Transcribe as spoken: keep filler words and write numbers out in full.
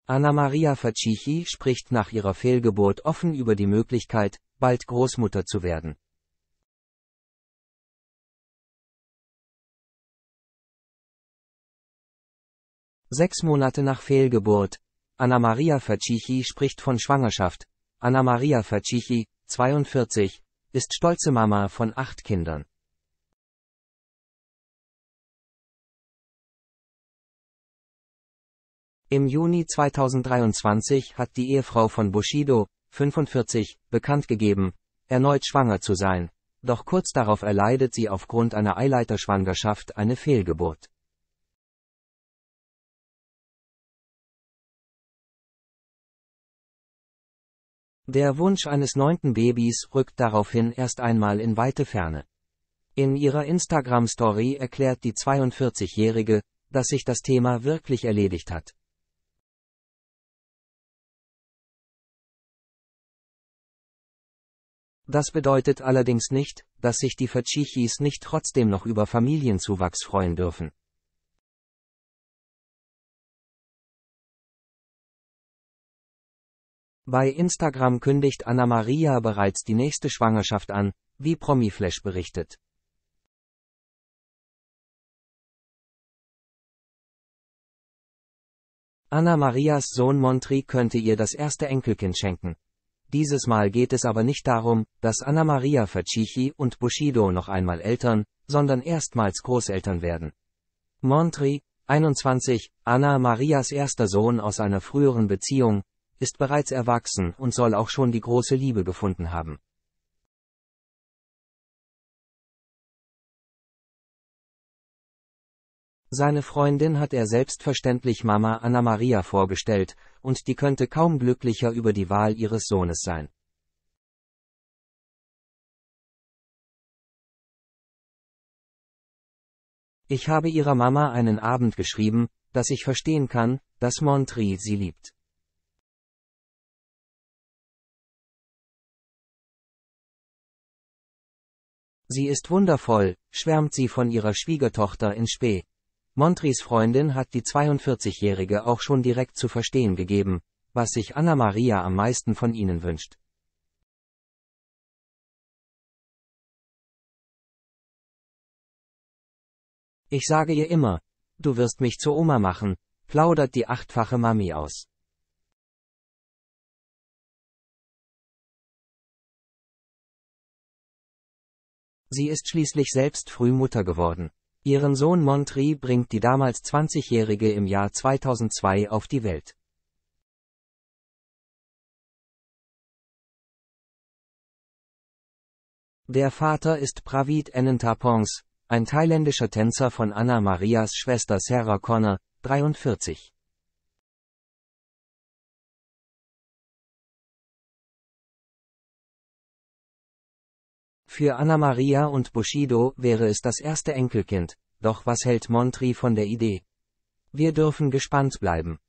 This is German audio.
Anna Maria Fachichi spricht nach ihrer Fehlgeburt offen über die Möglichkeit, bald Großmutter zu werden. Sechs Monate nach Fehlgeburt. Anna Maria Fachichi spricht von Schwangerschaft. Anna Maria Fachichi, zweiundvierzig, ist stolze Mama von acht Kindern. Im Juni zweitausenddreiundzwanzig hat die Ehefrau von Bushido, fünfundvierzig, bekannt gegeben, erneut schwanger zu sein, doch kurz darauf erleidet sie aufgrund einer Eileiterschwangerschaft eine Fehlgeburt. Der Wunsch eines neunten Babys rückt daraufhin erst einmal in weite Ferne. In ihrer Instagram-Story erklärt die zweiundvierzigjährige, dass sich das Thema wirklich erledigt hat. Das bedeutet allerdings nicht, dass sich die Fachichis nicht trotzdem noch über Familienzuwachs freuen dürfen. Bei Instagram kündigt Anna Maria bereits die nächste Schwangerschaft an, wie Promiflash berichtet. Anna Marias Sohn Montri könnte ihr das erste Enkelkind schenken. Dieses Mal geht es aber nicht darum, dass Anna Maria Fachichi und Bushido noch einmal Eltern, sondern erstmals Großeltern werden. Montri, einundzwanzig, Anna Marias erster Sohn aus einer früheren Beziehung, ist bereits erwachsen und soll auch schon die große Liebe gefunden haben. Seine Freundin hat er selbstverständlich Mama Anna Maria vorgestellt, und die könnte kaum glücklicher über die Wahl ihres Sohnes sein. Ich habe ihrer Mama einen Abend geschrieben, dass ich verstehen kann, dass Montri sie liebt. Sie ist wundervoll, schwärmt sie von ihrer Schwiegertochter in Spe. Montris Freundin hat die zweiundvierzigjährige auch schon direkt zu verstehen gegeben, was sich Anna Maria am meisten von ihnen wünscht. Ich sage ihr immer, du wirst mich zur Oma machen, plaudert die achtfache Mami aus. Sie ist schließlich selbst früh Mutter geworden. Ihren Sohn Montri bringt die damals zwanzigjährige im Jahr zweitausendzwei auf die Welt. Der Vater ist Praveet Enentapong, ein thailändischer Tänzer von Anna Marias Schwester Sarah Connor, dreiundvierzig. Für Anna Maria und Bushido wäre es das erste Enkelkind, doch was hält Montri von der Idee? Wir dürfen gespannt bleiben.